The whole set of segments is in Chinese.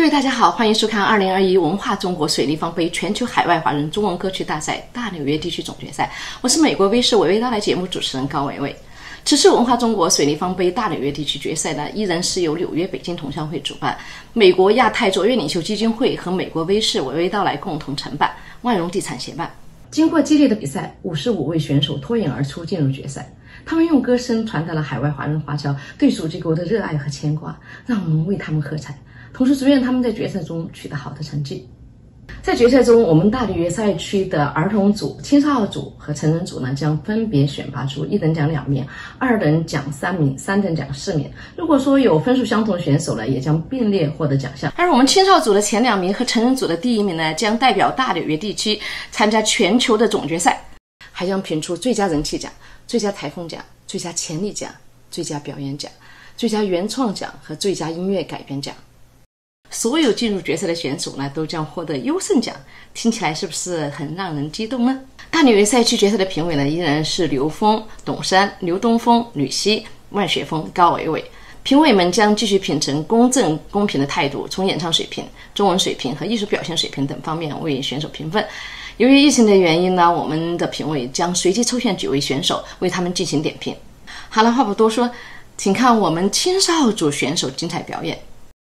各位大家好，欢迎收看2021文化中国水立方杯全球海外华人中文歌曲大赛大纽约地区总决赛。我是美国卫视娓娓道来节目主持人高伟伟。此次文化中国水立方杯大纽约地区决赛呢，依然是由纽约北京同乡会主办，美国亚太卓越领袖基金会和美国卫视娓娓道来共同承办，万荣地产协办。经过激烈的比赛，55位选手脱颖而出进入决赛。他们用歌声传达了海外华人华侨对祖籍国的热爱和牵挂，让我们为他们喝彩，同时祝愿他们在决赛中取得好的成绩。在决赛中，我们大纽约赛区的儿童组、青少年组和成人组呢，将分别选拔出1等奖2名、2等奖3名、3等奖4名。如果说有分数相同的选手呢，也将并列获得奖项。而我们青少组的前2名和成人组的第1名呢，将代表大纽约地区参加全球的总决赛，还将评出最佳人气奖、最佳台风奖、最佳潜力奖、最佳表演奖、最佳原创奖和最佳音乐改编奖。所有进入决赛的选手呢，都将获得优胜奖，听起来是不是很让人激动呢？大纽约赛区决赛的评委呢，依然是刘峰、董珊、刘东风、吕希、万雪峰、高伟伟。评委们将继续秉承公正公平的态度，从演唱水平、中文水平和艺术表现水平等方面为选手评分。由于疫情的原因呢，我们的评委将随机抽选9位选手，为他们进行点评。好了，话不多说，请看我们青少组选手精彩表演。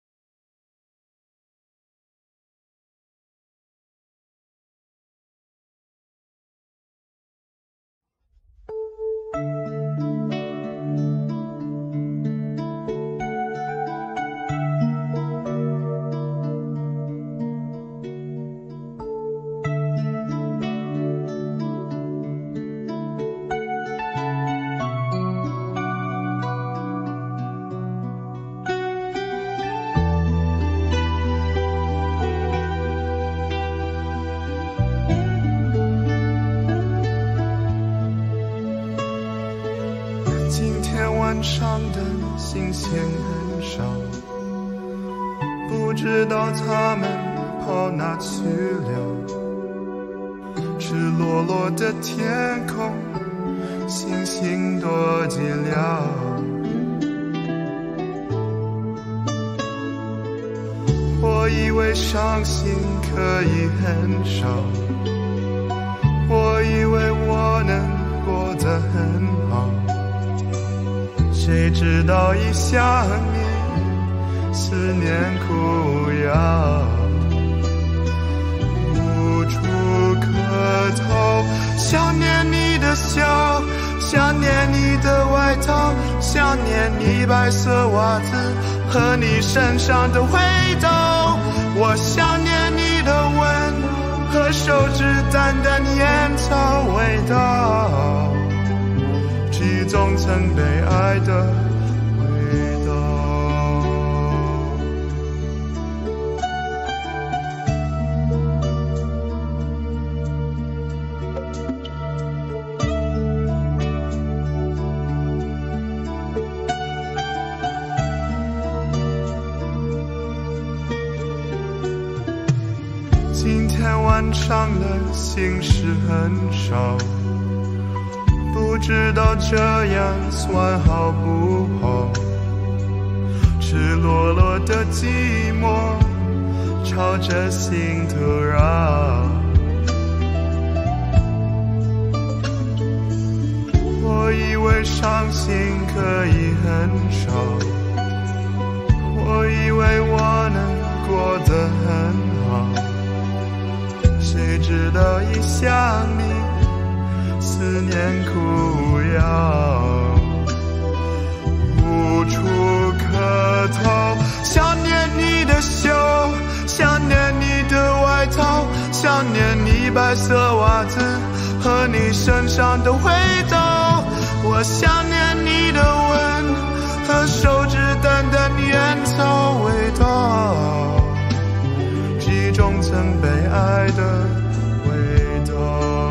晚上的星星很少，不知道他们跑哪去了。赤裸裸的天空，星星多寂寥。我以为伤心可以很少，我以为我能过得很好。谁知道一想你，思念苦药，无处可逃。想念你的笑，想念你的外套，想念你白色袜子和你身上的味道。我想念你的吻和手指淡淡烟草味道，记忆中曾被爱的味道。今天晚上的心事很少，不知道这样算好不好。赤裸裸的寂寞朝着心头绕。我以为伤心可以很少，我以为我能过得很好。谁知道一想你，思念苦药，无处可逃。想念你的袖，想念你的外套，想念你白色袜子和你身上的味道。我想念你的吻和手指淡淡烟草味道，记忆中曾被爱的味道。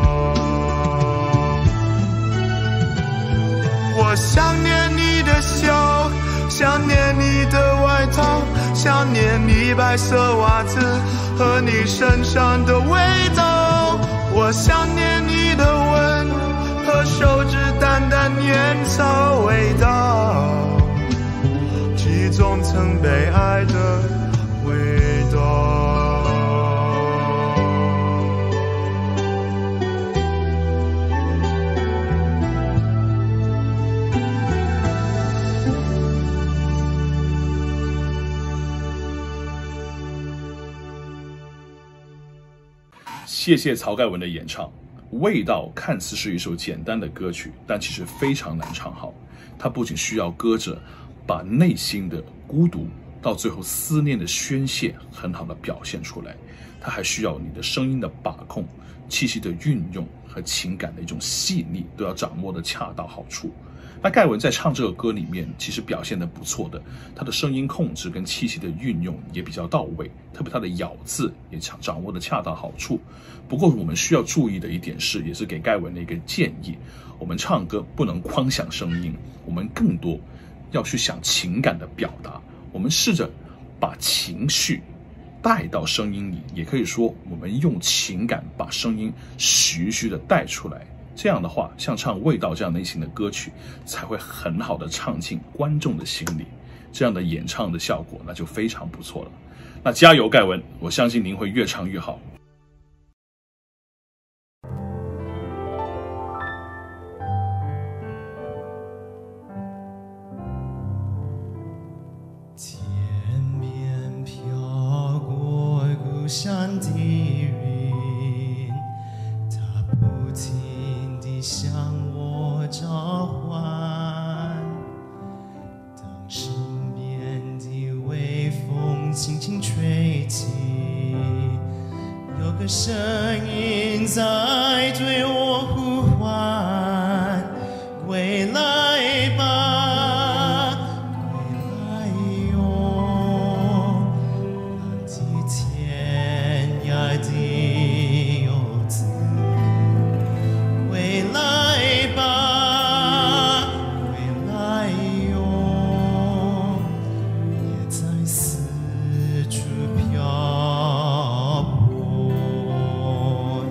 我想念你的笑，想念你的外套，想念你白色袜子和你身上的味道。我想念你的吻和手指淡淡烟草味道，记忆中曾被爱的味道。 谢谢曹盖文的演唱。味道看似是一首简单的歌曲，但其实非常难唱好。它不仅需要歌者把内心的孤独到最后思念的宣泄很好的表现出来，它还需要你的声音的把控、气息的运用和情感的一种细腻都要掌握的恰到好处。那盖文在唱这个歌里面其实表现得不错的，他的声音控制跟气息的运用也比较到位，特别他的咬字也掌握的恰到好处。不过我们需要注意的一点是，也是给盖文的一个建议，我们唱歌不能光想声音，我们更多要去想情感的表达，我们试着把情绪带到声音里，也可以说我们用情感把声音徐徐的带出来。这样的话，像唱《味道》这样类型的歌曲才会很好的唱进观众的心里，这样的演唱的效果那就非常不错了。那加油盖文，我相信您会越唱越好。 天边飘过故乡的云，它不停向我召唤，当身边的微风轻轻吹起，有个声音在对我呼唤，归来吧，归来哟，浪迹天涯的游子。回来吧，回来哟，别再四处漂泊。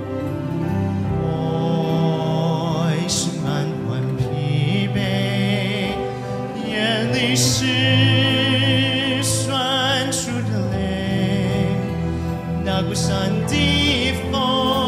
我是满怀疲惫，眼里是酸楚的泪，那孤山的风。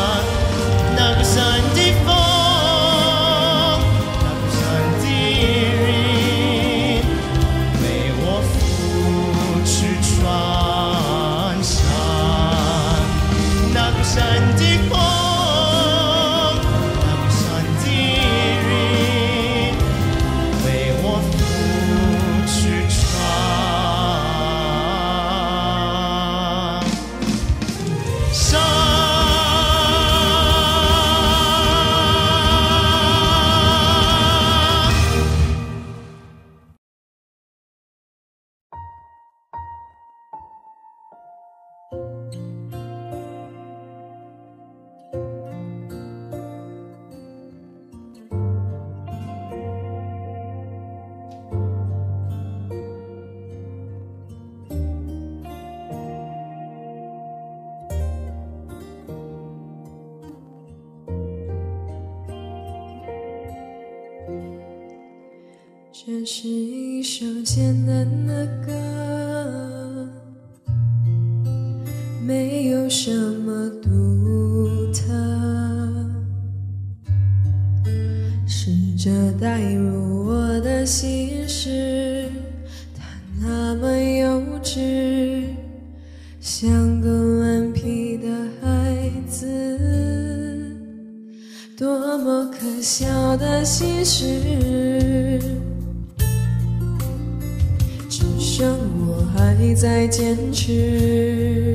山的风，那孤山的这是一首简单的歌，没有什么独特，试着带入我的心事，它那么幼稚，像个顽皮的孩子，多么可笑的心事，只剩我还在坚持。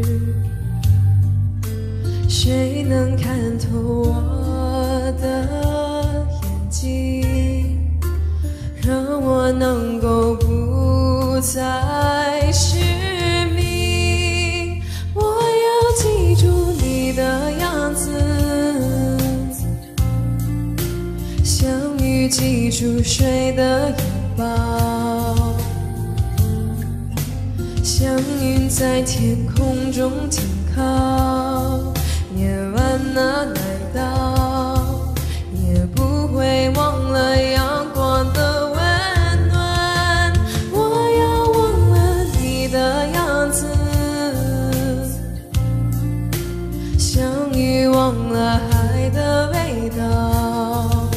谁能看透我的眼睛，让我能够不再失明？我要记住你的样子，像雨记住水的拥抱，像云在天空中停靠。夜晚啊来到，也不会忘了阳光的温暖。我要忘了你的样子，像雨忘了海的味道，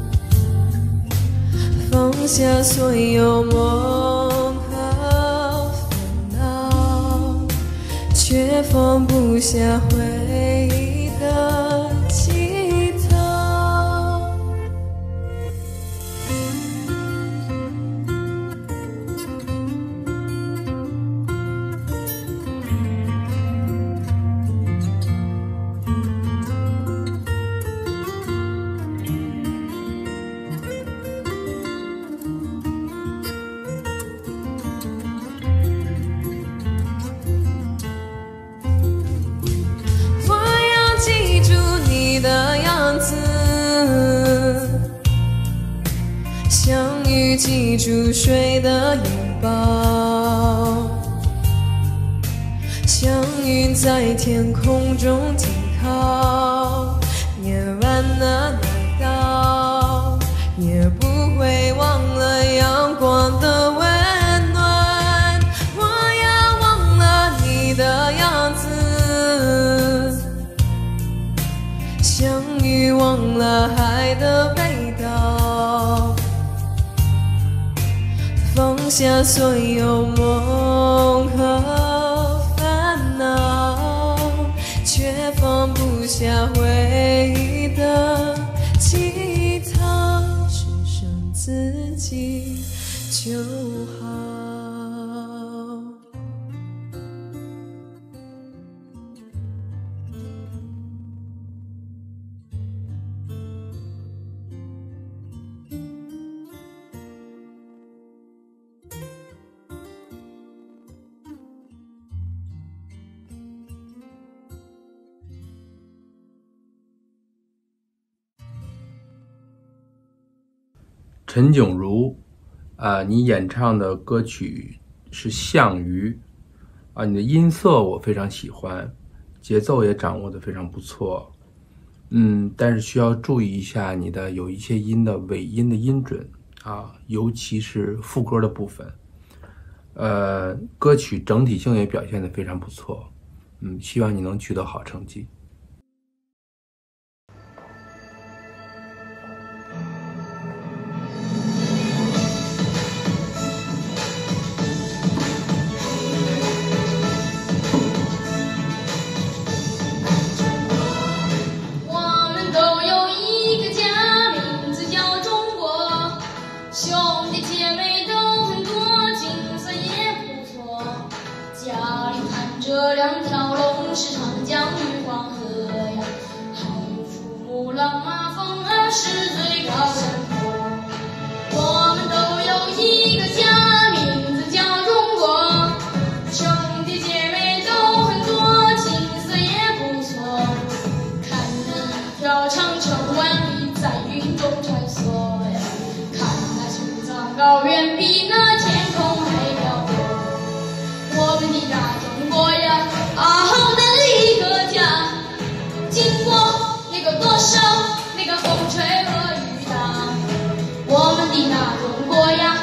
放下所有梦和烦恼，却放不下回忆的吉他。像雨记住水的拥抱，像云在天空中停靠。夜晚啊来到，也不会忘了阳光的温暖。我要忘了你的样子，像雨忘了海的味道，放下所有梦和烦恼，却放不下回忆的吉他，只剩自己就好。 陈景如，你演唱的歌曲是《项羽》，你的音色我非常喜欢，节奏也掌握得非常不错，但是需要注意一下你的有一些音的尾音的音准尤其是副歌的部分。歌曲整体性也表现得非常不错，希望你能取得好成绩。 这两条龙是长江与黄河呀，还有父母浪马蜂儿是最高山坡。我们都有一个家，名字叫中国，兄弟姐妹都很多，景色也不错。看那一条长城万里在云中穿梭呀，看那青藏高原比那天空还辽阔。我们的大中国呀，好大的一个家，经过那个多少那个风吹和雨打，我们的大中国呀。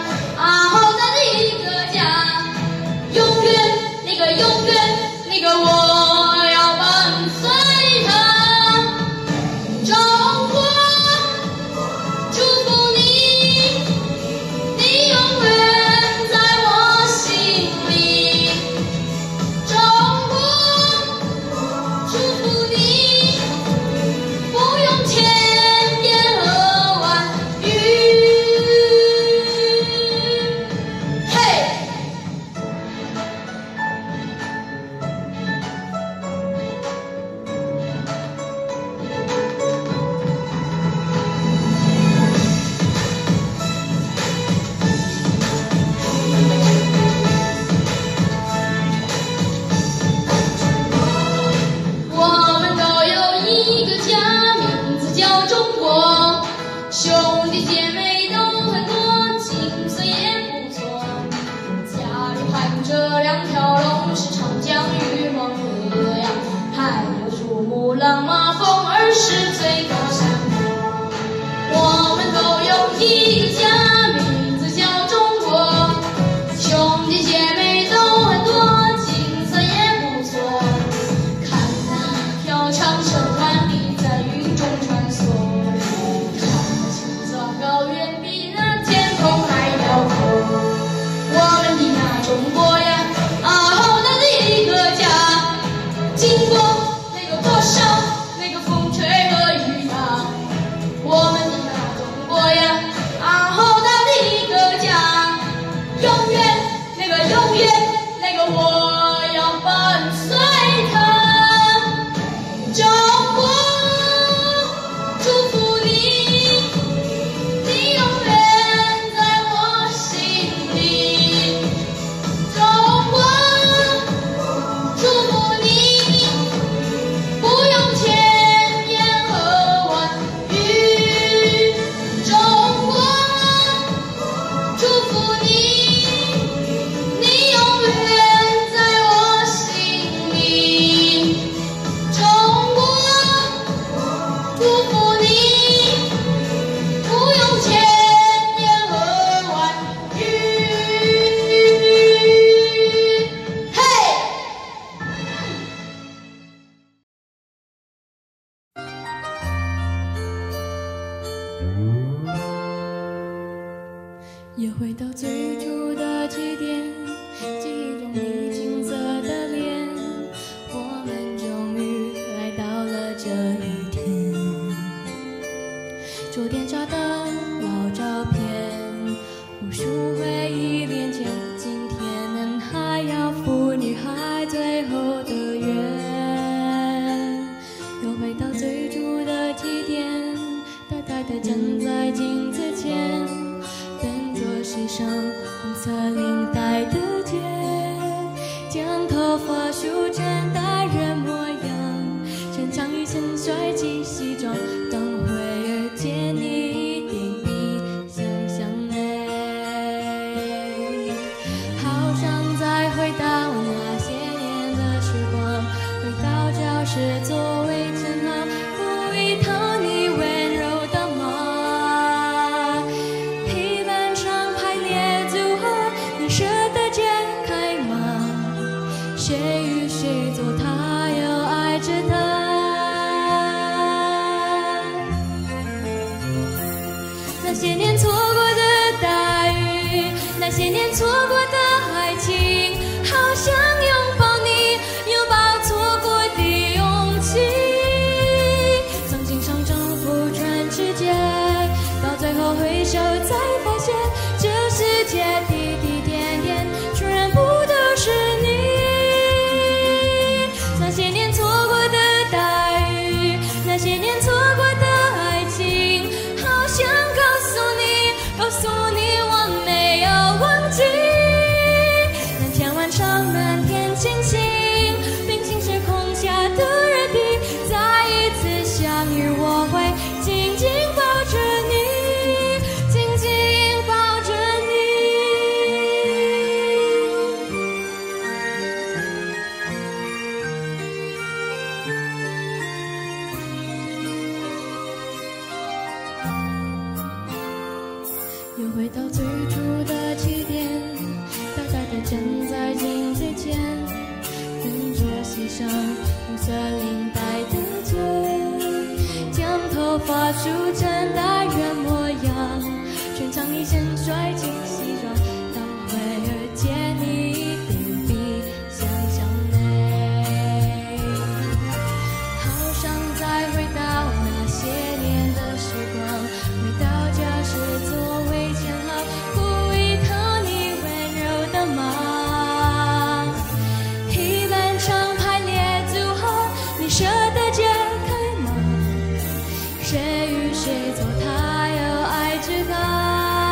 又回到最初的起点，记忆中你青涩的脸，我们终于来到了这一天。桌垫上的老照片，无数回忆连结，今天男孩要赴女孩最后的约。又回到最初的起点，呆呆地站在镜子前，笨拙系上红色领带的结，将头发梳成大人模样，身上一身帅气西装，当会儿见你一定比想象美。好想再回到那些年的时光，回到教室座位前后，铺一套你温柔的毛，黑板上排列组合，你舍得解开吗？谁与谁做他，又爱着他。那些年错过的大雨，那些年错过的爱情，好想拥抱你，拥抱错过的勇气。曾经想征服全世界，到最后回首才发现，这世界滴滴点点全部都是你。那些年错过的大雨，那些年错过的爱情，好想告诉你我没有忘记。那天晚上满天星星，平行时空下的约定，再一次相遇，我会紧紧抱着你，紧紧抱着你。又回到最初的起点，呆呆地站在镜子前，跟着系上红色领带的结，将头发梳成大人模样，全场一身帅气西装，当会儿见你一定比想象美。好想再回到那些年的时光，回到教室座位前后，铺一套你温柔的毛，黑板上排列组合，你舍得解开吗？谁与谁做他，又爱着他。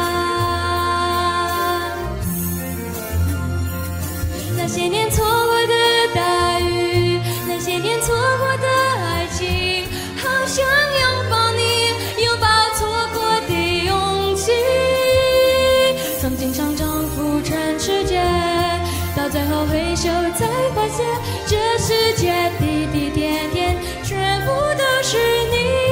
那些年错过的大雨，那些年错过的爱情，好想拥抱你，拥抱错过的勇气。曾经想征服全世界，到最后回首才发现，这世界滴滴点点全部都是你。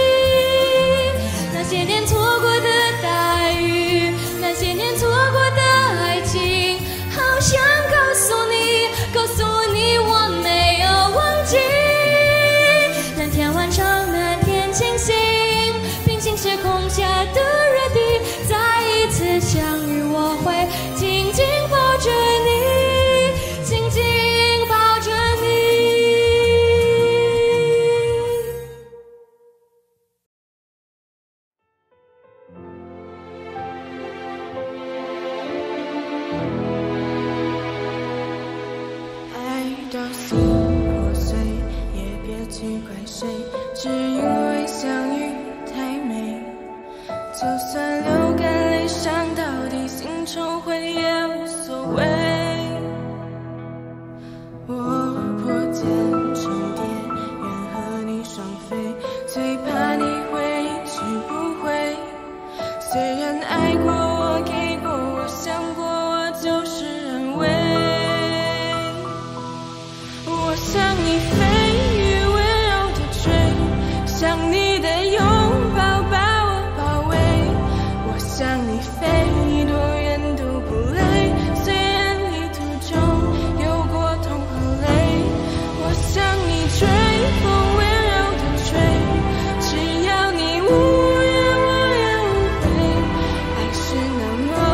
那些年错过的大雨，那些年错过的爱情，好想告诉你我没有忘记。那天晚上满天星星，平行时空下的约定，再一次相遇，我会紧紧抱着你，紧紧抱着你。 爱到心破碎，也别去怪谁，只因为相遇太美。就算流干泪，伤到底，心重回也无所谓。我破茧成蝶，愿和你双飞，最怕你会一去不回。虽然爱过我，给过我，想过我，就是安慰。我向你飞，越温柔的追，向你的拥抱把我包围。我向你飞，多远都不累，虽然旅途中有过痛和泪。我向你追，风温柔的吹，只要你无怨，我也无悔。爱是那么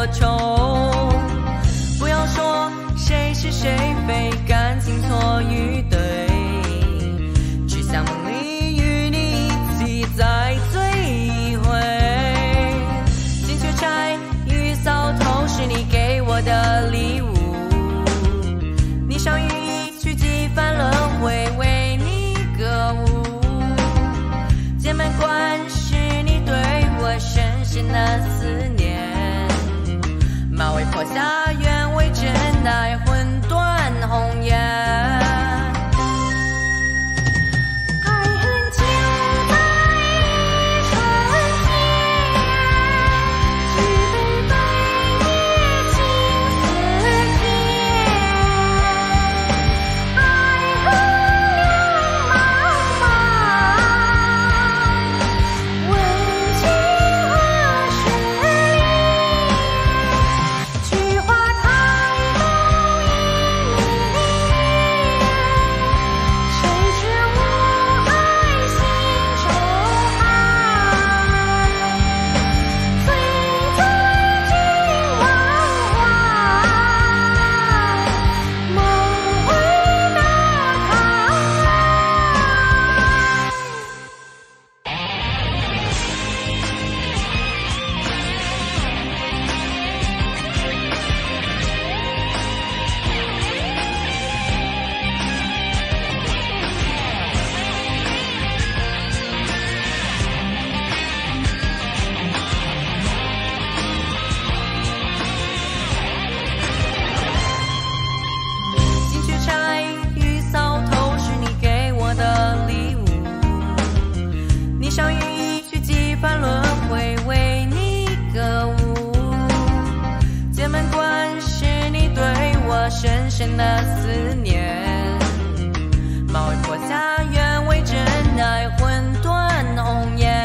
多愁。不要说谁是谁非，感情错与对，只想梦里与你一起再醉一回。金雀钗与扫头是你给我的礼物，霓裳羽衣去几番轮回，为你歌舞。剑门关是你对我深深的思念，马嵬坡下愿为真爱，魂断红颜。深深的思念，马嵬坡下愿为真爱，魂断红颜。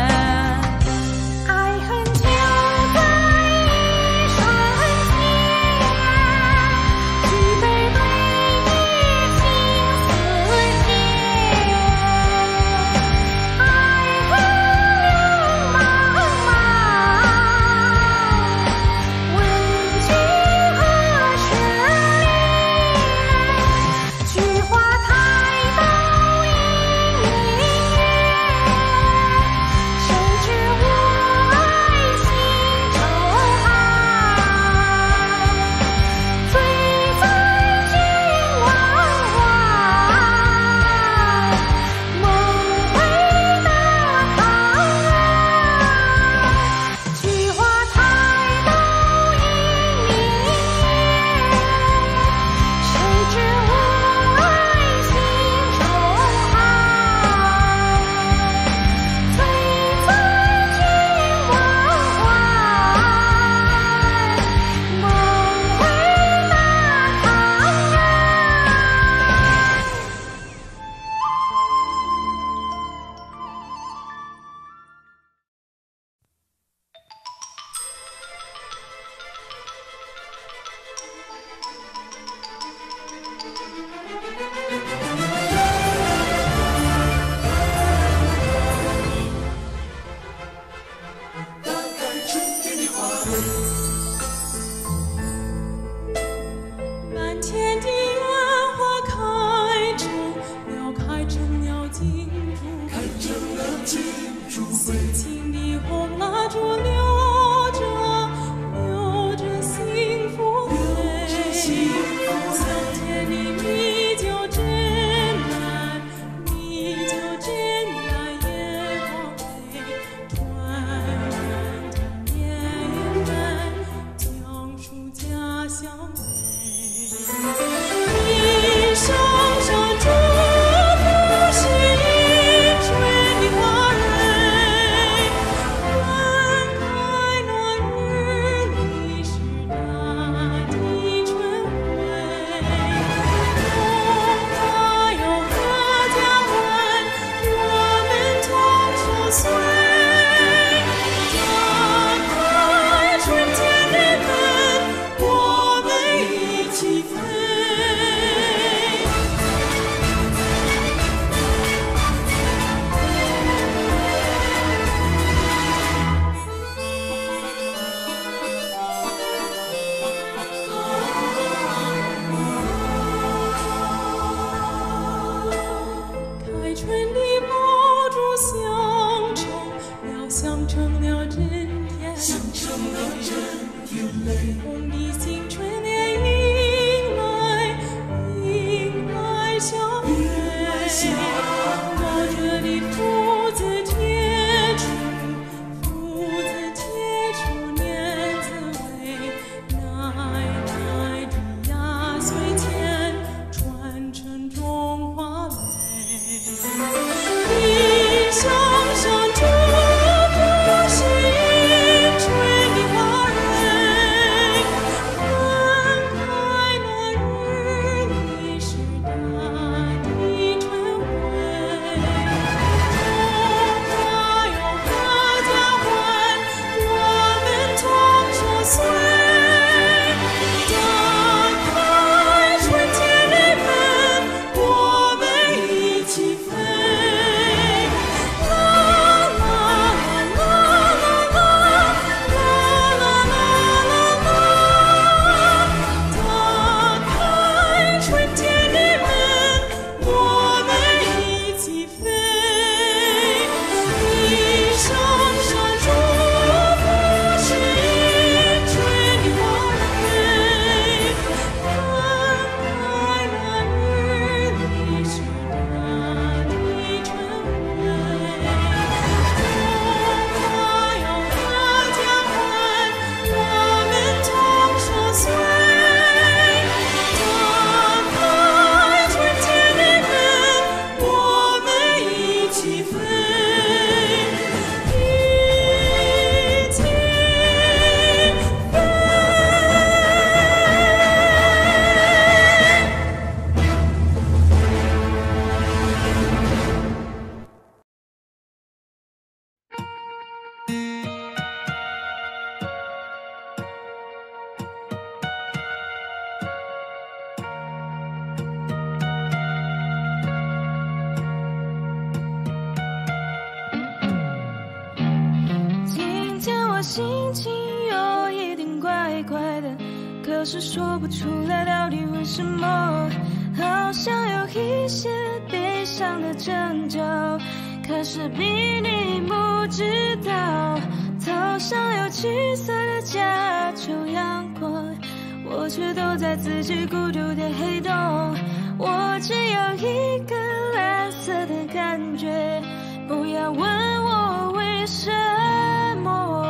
爱恨就在一瞬间，举杯对月情似天。爱恨两茫茫，问君何时？菊花台东迎明月，谁知我爱心中寒。醉在君王怀，梦回大唐安。菊花台东迎明月，谁知我爱心中寒。醉在君王怀，梦回大唐安。满天的烟花开成了，开成了金珠，开成了金珠心情的红蜡烛留着幸福泪，香甜的米酒斟来，米酒斟来夜光杯，团圆团圆圆圆。 红的新春年迎来小妹，抱着的父子贴出年子为，奶奶的压岁钱传承中华美。一声声祝福新春的花蕊，分开那日里是大地春晖。中华有合家欢，我们同守岁。打开春天的门，我们一起飞。心情有一点怪怪的，可是说不出来到底为什么，好像有一些悲伤的征兆，可是比你不知道。头上有七色的甲胄阳光，我却都在自己孤独的黑洞。我只有一个蓝色的感觉，不要问我为什么。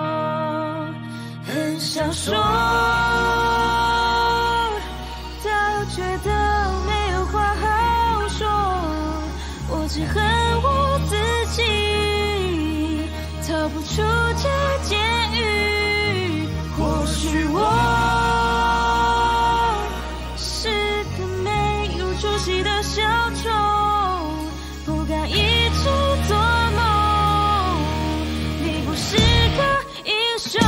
很想说，倒觉得没有话好说。我只恨我自己，逃不出这监狱。或许我是个没有出息的小丑，不敢一直做梦。你不是个英雄。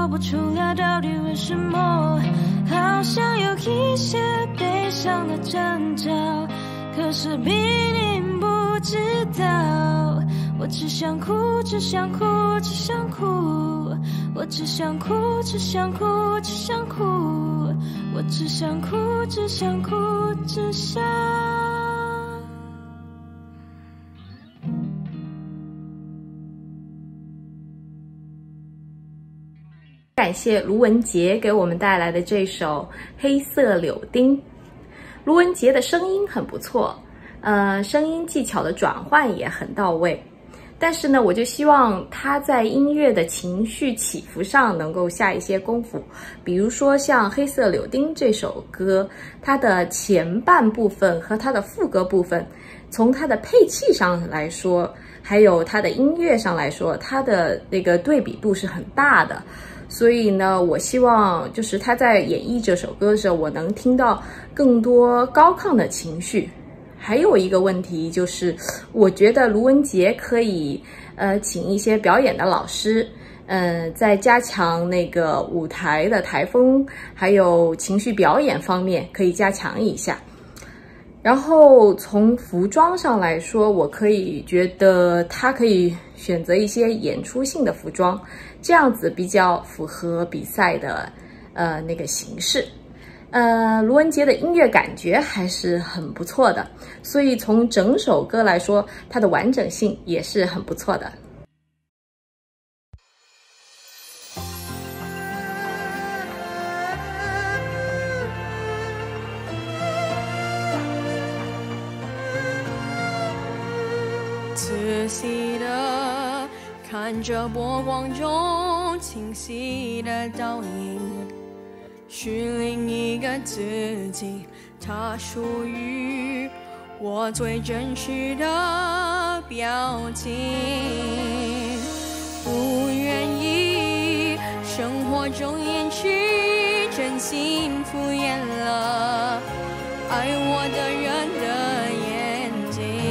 不出来到底为什么，好像有一些悲伤的征兆，可是比你不知道。我只想哭，只想哭，只想哭，我只想哭，只想哭，只想哭，我只想哭，只想哭，只想。 感谢卢文杰给我们带来的这首《黑色柳丁》。卢文杰的声音很不错，声音技巧的转换也很到位。但是呢，我就希望他在音乐的情绪起伏上能够下一些功夫。比如说像《黑色柳丁》这首歌，它的前半部分和它的副歌部分，从它的配器上来说，还有它的音乐上来说，它的那个对比度是很大的。所以呢，我希望就是他在演绎这首歌的时候，我能听到更多高亢的情绪。还有一个问题就是，我觉得卢文杰可以请一些表演的老师，在加强那个舞台的台风还有情绪表演方面可以加强一下。然后从服装上来说，我可以觉得他可以选择一些演出性的服装，这样子比较符合比赛的那个形式。卢文杰的音乐感觉还是很不错的，所以从整首歌来说，它的完整性也是很不错的。 仔细的看着波光中清晰的倒影，是另一个自己，它属于我最真实的表情。不愿意生活中掩饰真心敷衍了爱我的人的眼睛。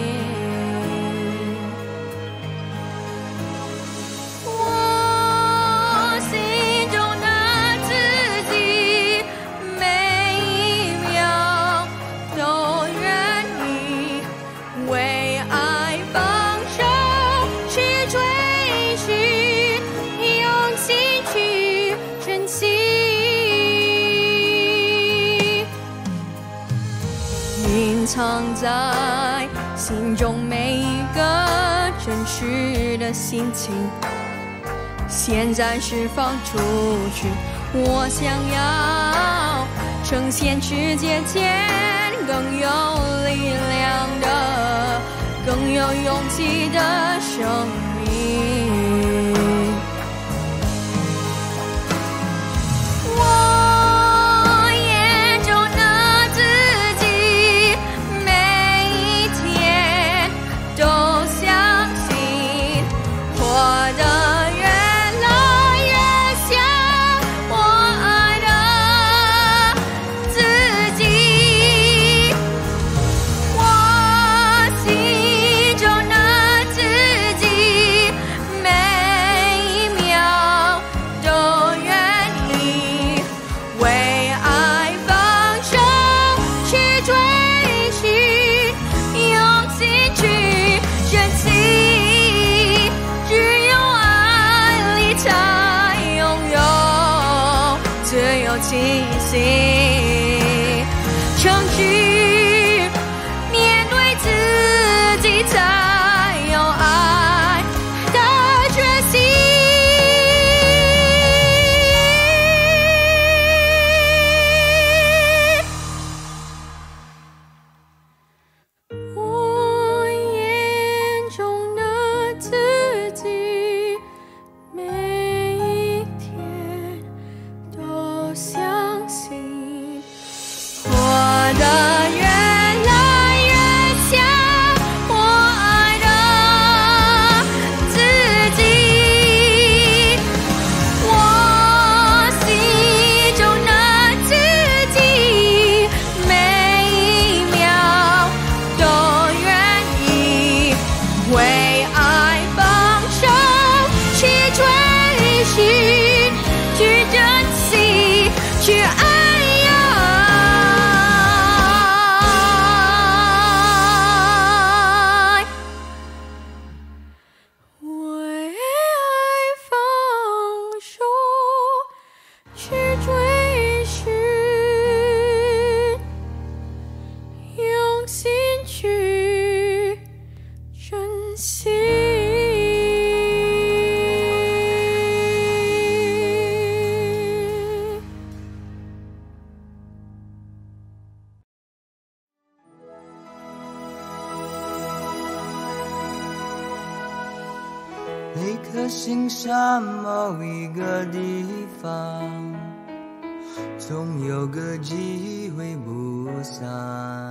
我心中的自己每一秒都愿意为爱放手去追寻，用心去珍惜。隐藏在心中每一个真实的心情，现在释放出去。我想要呈现世界前更有力量的、更有勇气的生命。我眼中的自己每一天都相信活得越来越像我爱的自己。我心中的自己每一秒都愿意为爱放手去追寻，用心去珍惜。只有爱里才拥有自由气息，诚实面对自己才有爱的决心。我眼中的自己每一天都相信活得越来越像我爱的自己。我心中的自己每一秒都愿意为爱放手去追寻。 去爱呀。为爱放手，去追寻，用心去珍惜。 每颗心上某一个地方，总有个机会不散。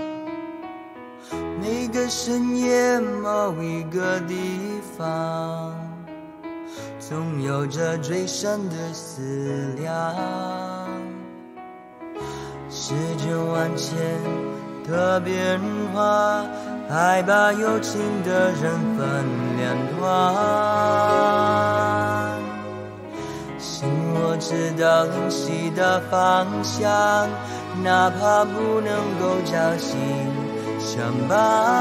每个深夜某一个地方，总有着最深的思量。世间万千的变化，爱把有情的人分两端。心若知道灵犀的方向，哪怕不能够朝夕相伴。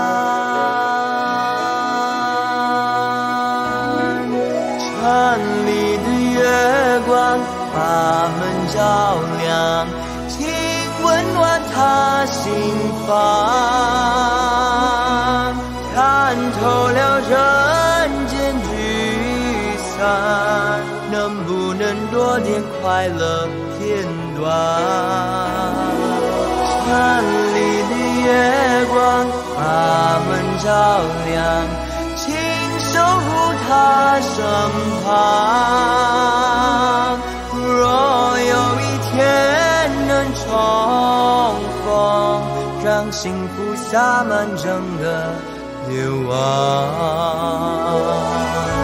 城里的月光把门照亮，请温暖他心房。看透了人间聚散，能不能多点快乐片段？城里的月光把门照亮，请守护他身旁。若有一天能重逢，让幸福洒满整个夜晚。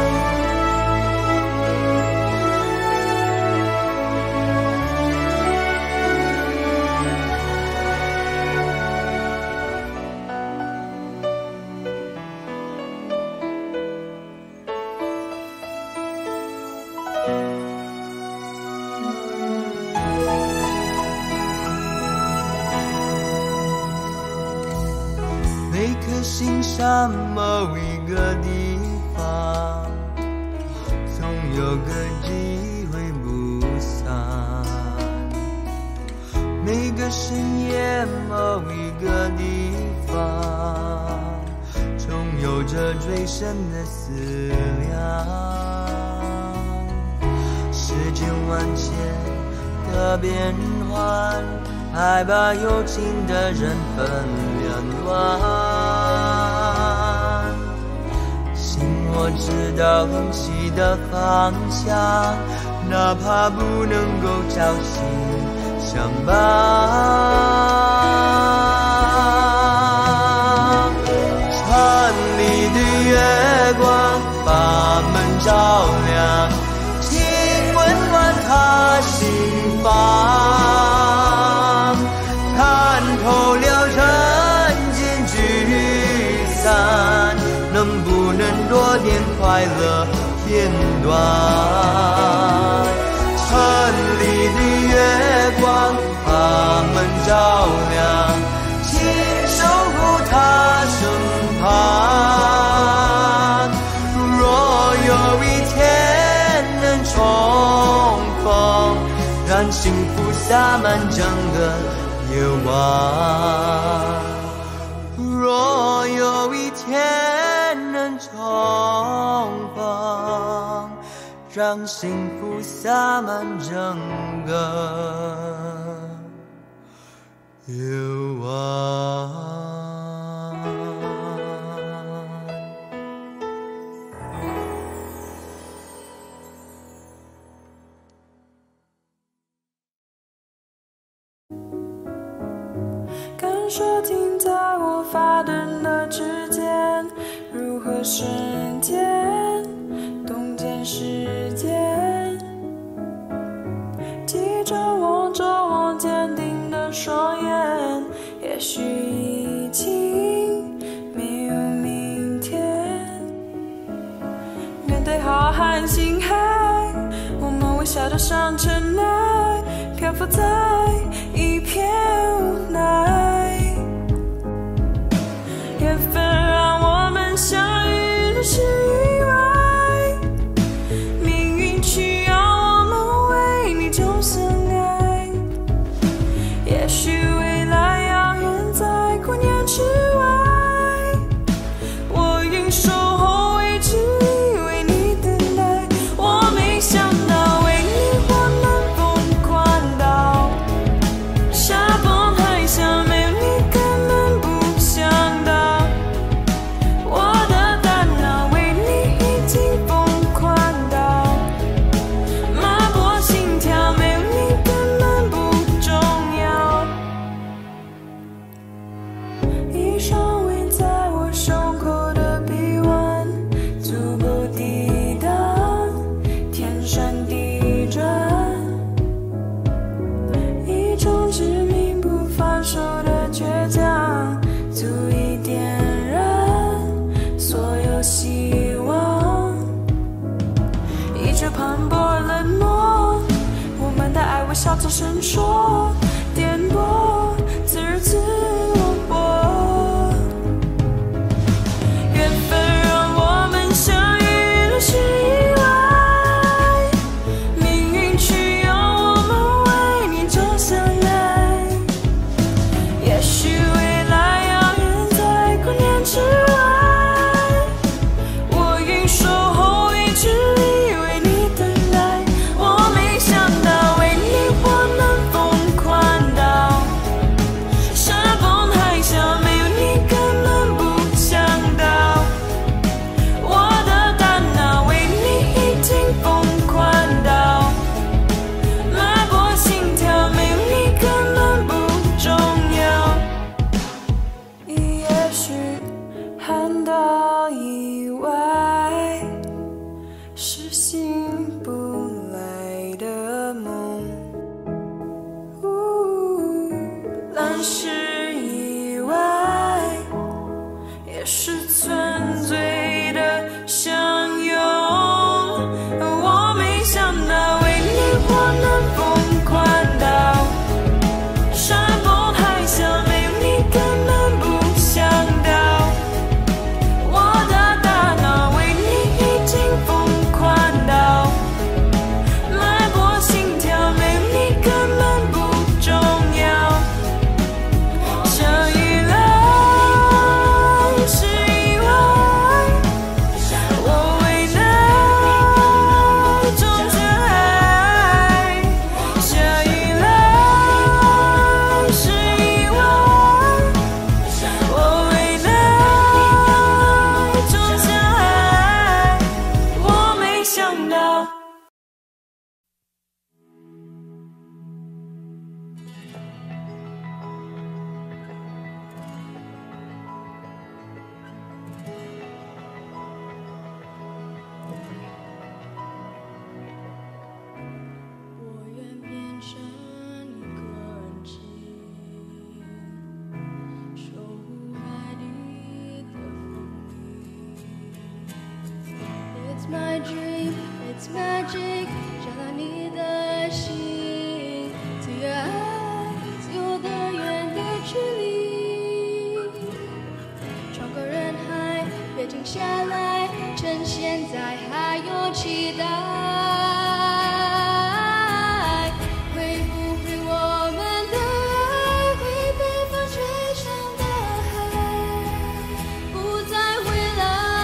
每颗心上某一个地方，总有个机会不散。每个深夜某一个地方，总有着最深的思量。世间万千的变幻，爱把有情的人分两端。心若知道灵犀的方向，哪怕不能够朝夕相伴。城里的月光把门照亮，请温暖他心房。看透了人间聚散，能不能多点快乐片段？城里的月光把门照亮，请守护他身旁。若有一天能重逢，让幸福洒满整个夜晚。若有一天能重逢，让幸福洒满整个夜晚。 感受停在我发端的指尖，如何瞬间洞见世间？记着望坚定的双眼，也许已经没有明天。面对浩瀚星海，我们微笑着上尘埃，漂浮在一片无奈。缘分让我们相遇的是意外，命运需要我们为你就相爱。也许未来遥远在光年之外，我愿守候未知里为你等待。我没想到为你我能疯狂到沙崩海啸，没有你根本不想到。我的大脑为你已经疯狂到脉搏心跳，没有你根本不重要。一双围在我胸口的臂弯，足够抵挡天旋地转。一种致命不放手的倔强，足以点燃所有希望。一直磅礴冷漠，我们的爱微笑着闪烁，颠簸自日自落魄。缘分让我们相遇的是意外，命运需要我们为你就相爱。也许未来遥远在光年之外，我愿守候未知里为你等待。我没想到为你我能疯狂到沙崩海啸，没有你根本不想到。我的大脑为你已经疯狂到脉搏心跳，没有你根本不重要。也许看到意外是醒不来的梦，但是意外也是纯粹的相拥。我没想到为你我能疯狂到沙崩海啸，没有你根本不想到。我的大脑为你已经疯狂到脉搏心跳，没有你根本不重要。相遇了是意外，我为难终究爱。相遇了是意外，我为难终究爱。我没想到。 我愿变成一个人情，守护海底的风铃。It's my dream, it's magic， 找到你的心，To your eyes， 有多远的距离？穿过人海，别停下来，趁现在还有期待。会不会我们的爱会被风吹上大海，不再回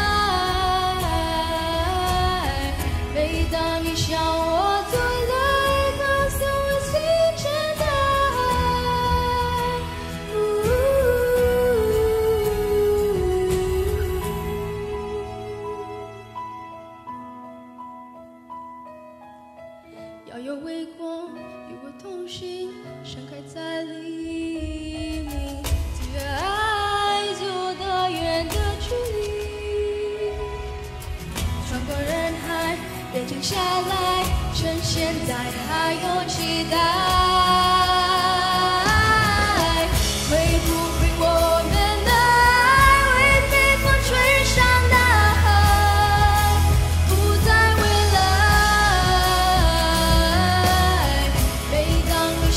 来？每当你向我走来，告诉我星辰大海。要有微光与我同行，盛开在黎明。To your eyes， 有多远的距离？穿过人海，别停下来，趁现在还有期待。会不会我们的爱会被风吹上大海，不再回来？每当你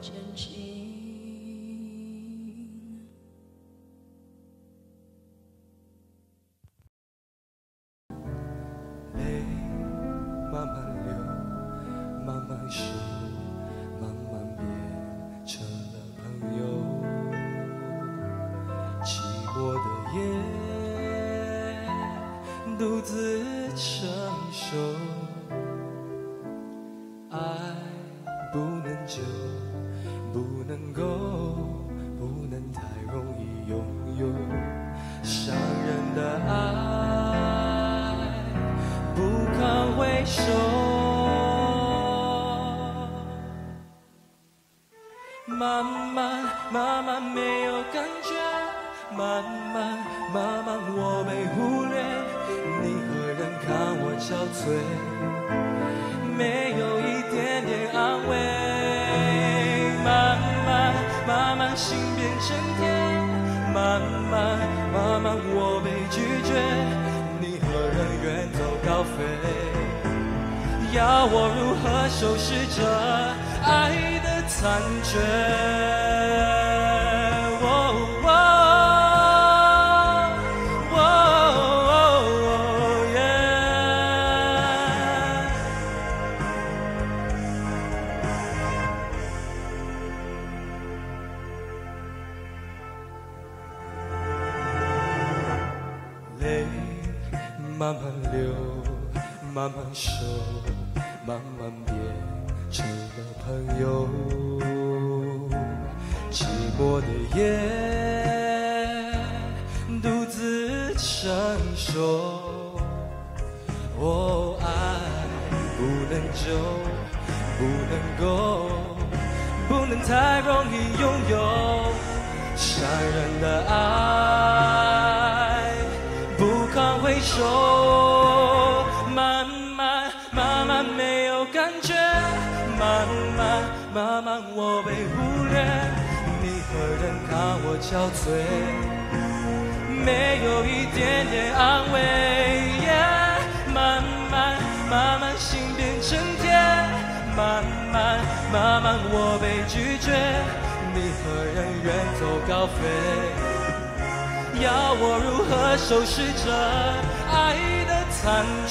真情。 泪慢慢流，慢慢收，慢慢变成了朋友。寂寞的夜，独自承受。爱不能久，不能够，不能太容易拥有。伤人的爱不堪回首。慢慢慢慢没有感觉，慢慢慢慢我被忽略，你何人看我憔悴，没有一点点安慰。慢慢慢慢心变成甜，慢慢慢慢我被拒绝，你何人远走高飞，要我如何收拾这爱的残缺。泪慢慢流，慢慢收，慢慢变成了朋友。寂寞的夜，独自承受。哦，爱不能久，不能够，不能太容易拥有。伤人的爱不堪回首，慢慢慢慢没有感觉，慢慢慢慢我被忽略，你何人看我憔悴，没有一点点安慰。慢慢慢慢心变成甜，慢慢慢慢我被拒绝，你何人远走高飞，要我如何收拾这爱的残缺。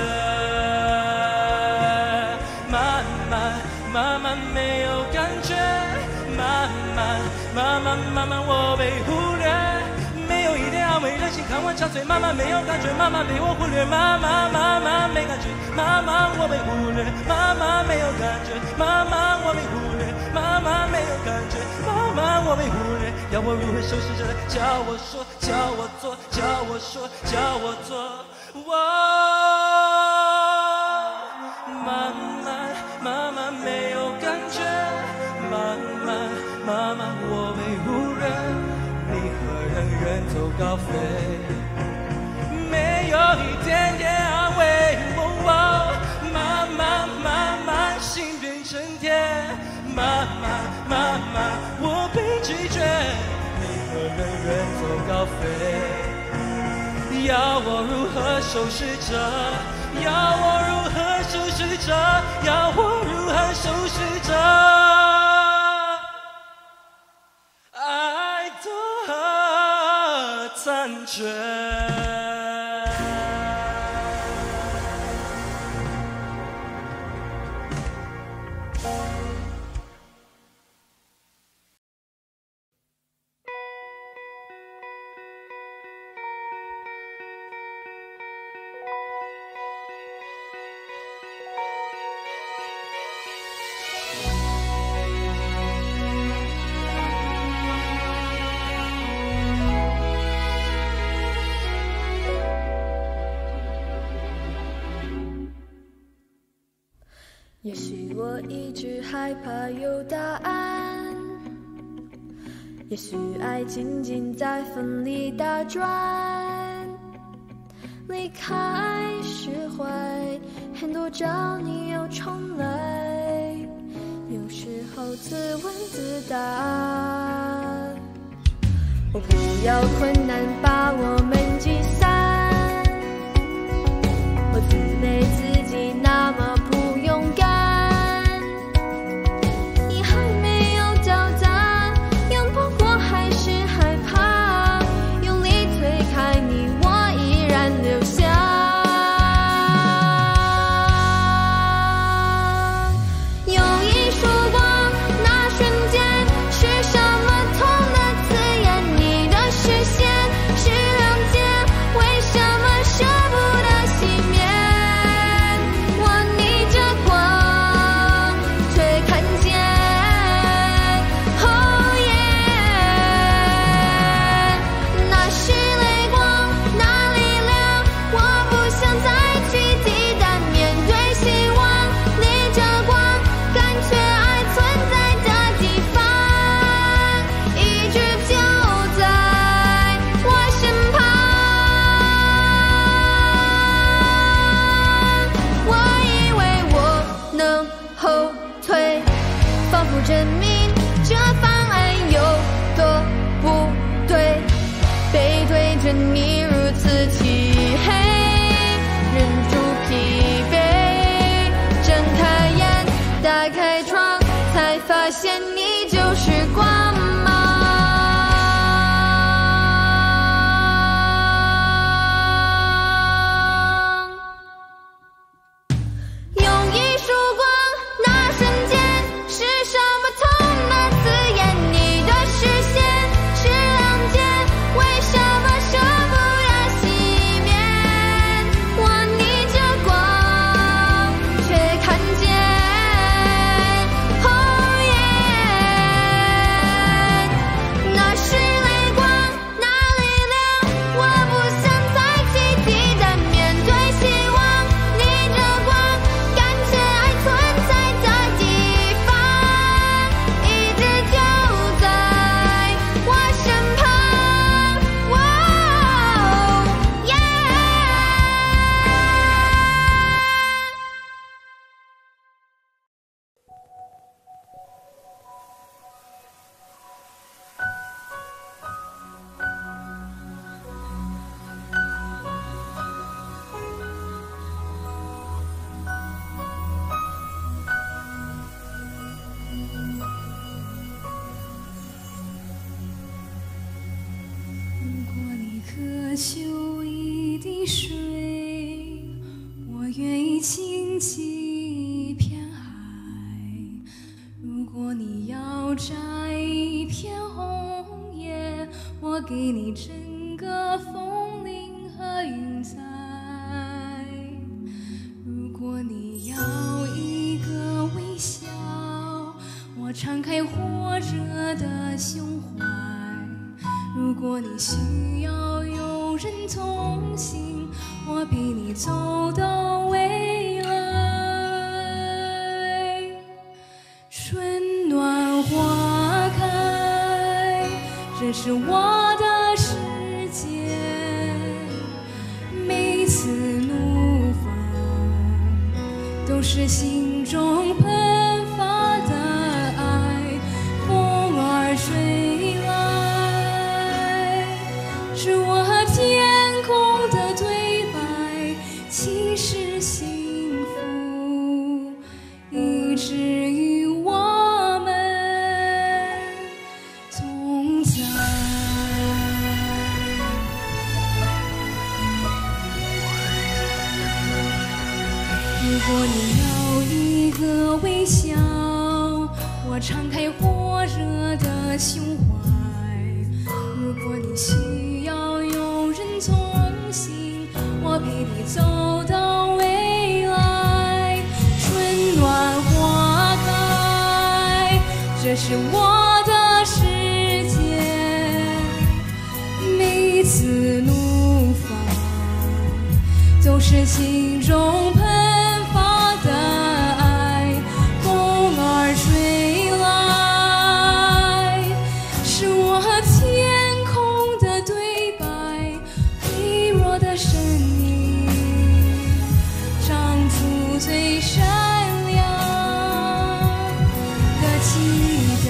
慢慢慢慢没有感觉，慢慢慢慢慢慢我被忽略，没有一点安慰，任性看我憔悴，慢慢没有感觉，慢慢被我忽略，慢慢慢慢没感觉，慢慢我被忽略，慢慢没有感觉，慢慢我被忽略，慢慢没有感觉，慢慢我被忽略，要我如何收拾这？叫我说，叫我做，叫我说，叫我做。慢慢慢慢没有感觉，慢慢慢慢我被忽略，你何人远走高飞，没有一点点安慰。慢慢慢慢心变成甜，慢慢慢慢我被拒绝，你何人远走高飞，要我如何收拾这？要我如何收拾这？要我如何收拾这爱的残缺？ 也许我一直害怕有答案，也许爱仅仅在风里打转，离开释怀，很多找你又重来，有时候自问自答。我不要困难把我们击散，我自卑自己那么不勇敢，你还没有证明这方案有多不对，背对着你如此漆黑，忍住疲惫，睁开眼，打开窗，才发现你就是光芒。 求一滴水，我愿意倾起一片海。如果你要摘一片红叶，我给你整个枫林和云彩。如果你要一个微笑，我敞开活着的胸怀。如果你需要有人同行，我陪你走到未来。春暖花开，这是我的世界。每次怒放，都是心中喷发的爱，风儿吹来，是我和天空的对白，其实幸福一直与我们同在。如果你要一个微笑，我敞开火热的胸怀。如果你需要有人同行，我陪你走到未来。春暖花开，这是我的世界。每次怒放，都是心中喷发的爱，风儿吹来，是我和天空的对白，微弱的声音唱出最闪亮的期待。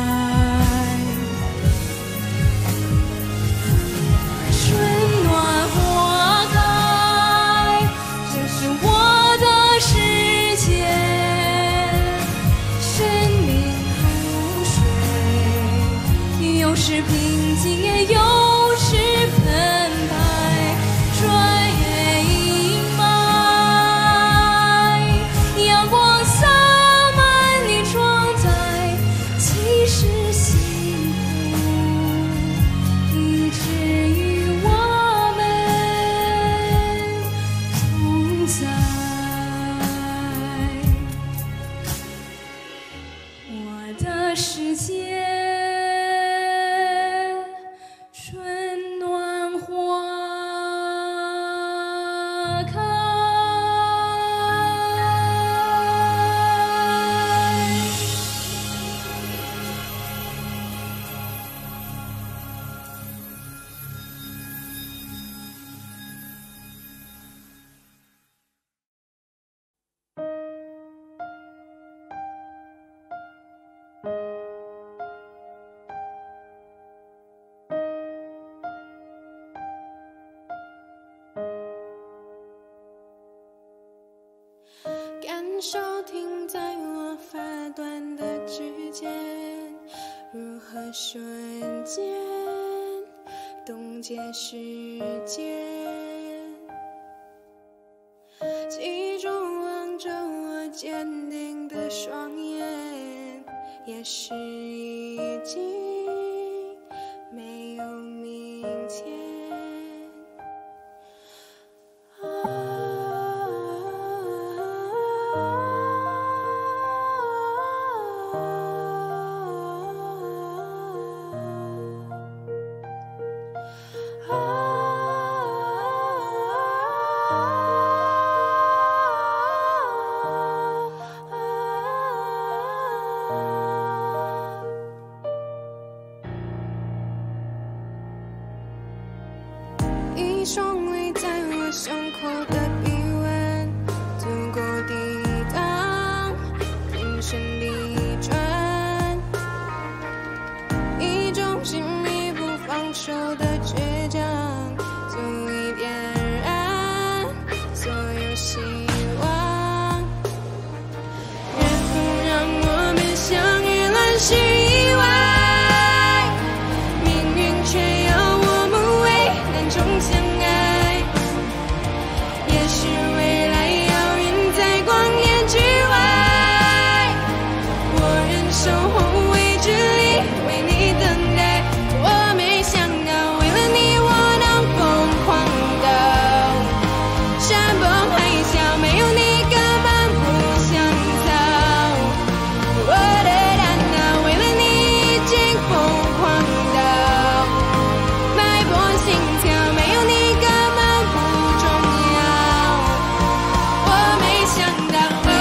春暖花开，这是我的世界。生命如水，有时平静也有时澎湃，穿越阴霾，阳光洒满你窗台，其实幸福一直与我们同在。我的世界，春停在我发端的指尖，如何瞬间冻结时间？记住望着我坚定的双眼，也是已经没有明天。一双围在我胸口的臂弯，足够抵挡眼神逆转，一种亲密不放手的倔强，足以点燃所有希望。缘分让我们相遇乱世意外，命运却要我们为难中相爱，也是未来遥远在光年之外，我忍受后未知里为你等待。我没想到为了你我能疯狂到山崩海啸，没有你根本不想逃。我的大脑为了你已经疯狂到脉搏心跳，没有你根本不重要。我没想到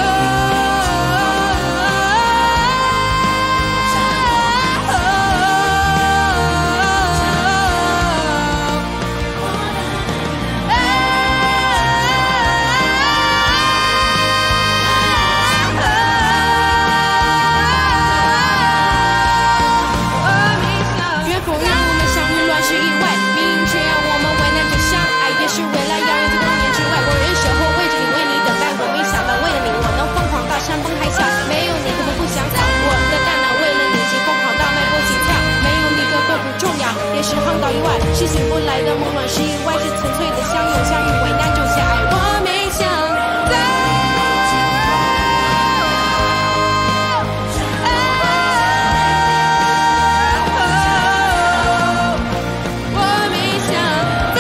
缘分让我们相遇乱世意外，命运却让我们为难着相爱，也是未来遥远在光年之外，我忍守候为着你为你等待。我没想到为了你我能疯狂到山崩海啸，没有你根本不想逃。我的大脑为了你已经疯狂到脉搏心跳，没有你根本不重要，也是航道意外，是醒不来的梦乱世意外，是纯粹的相拥相遇为难就相爱。我没想到我没想到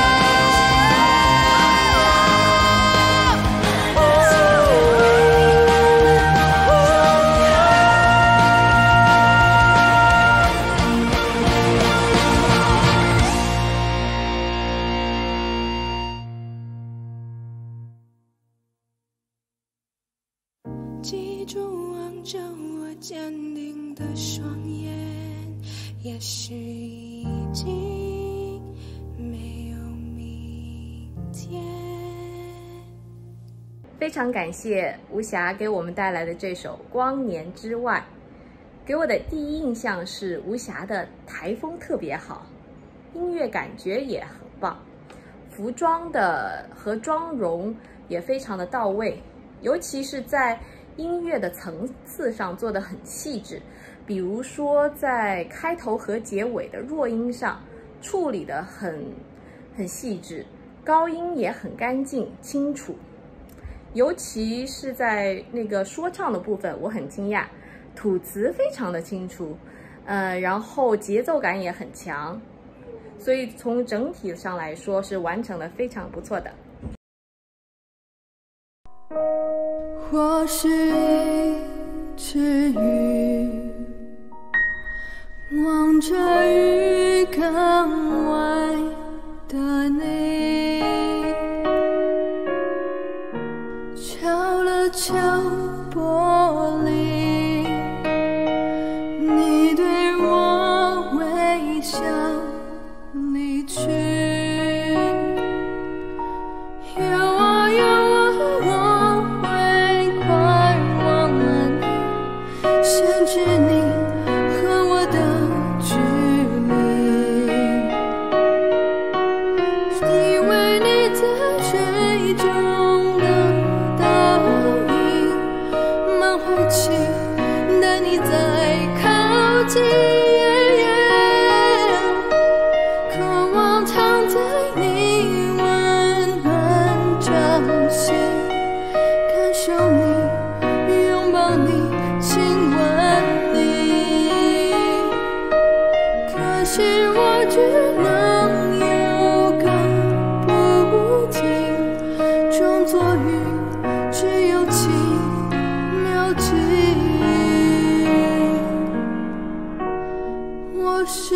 记住望着我坚定的双眼，也是已经没有明天。 非常感谢吴霞给我们带来的这首《光年之外》，给我的第一印象是吴霞的台风特别好，音乐感觉也很棒，服装的和妆容也非常的到位，尤其是在音乐的层次上做得很细致，比如说在开头和结尾的弱音上处理得很细致，高音也很干净清楚，尤其是在那个说唱的部分，我很惊讶，吐词非常的清楚，然后节奏感也很强，所以从整体上来说是完成的非常不错的。 或是一只鱼，望着鱼缸外的你，敲了敲玻璃，你对我微笑离去。 回去，带你再靠近，渴望躺在你温暖掌心，感受你，拥抱你，亲吻你。可惜我只能有个不停，装作雨，只有几秒钟。我是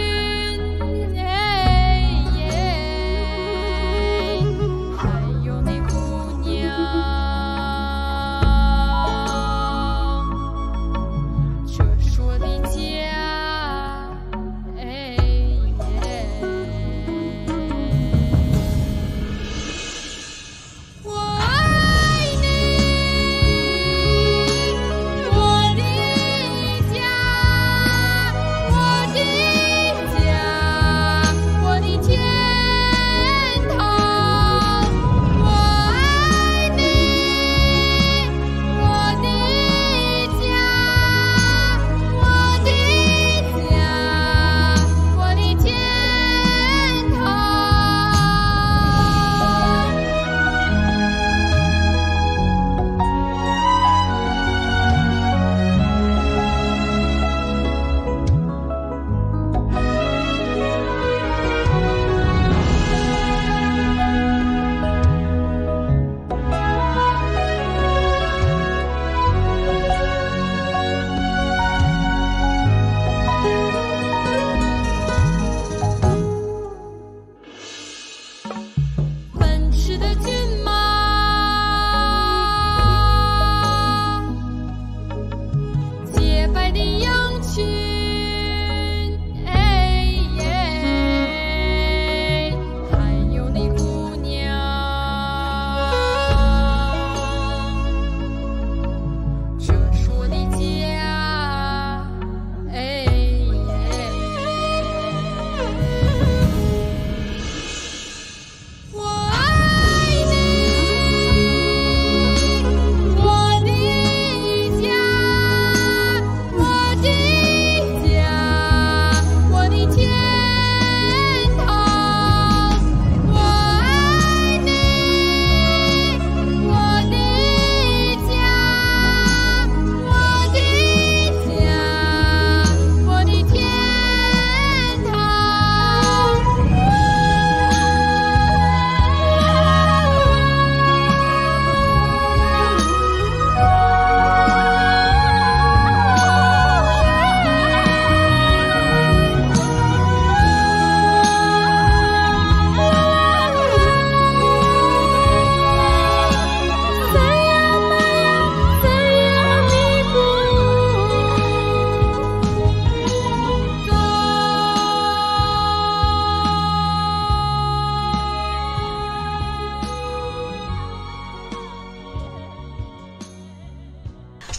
还有你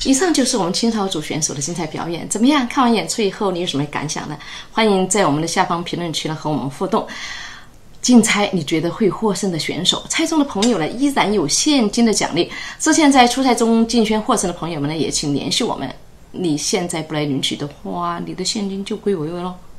以上就是我们青少组选手的精彩表演，怎么样？看完演出以后你有什么感想呢？欢迎在我们的下方评论区呢和我们互动。竞猜你觉得会获胜的选手，猜中的朋友呢依然有现金的奖励。之前在初赛中竞选获胜的朋友们呢，也请联系我们。你现在不来领取的话，你的现金就归我了。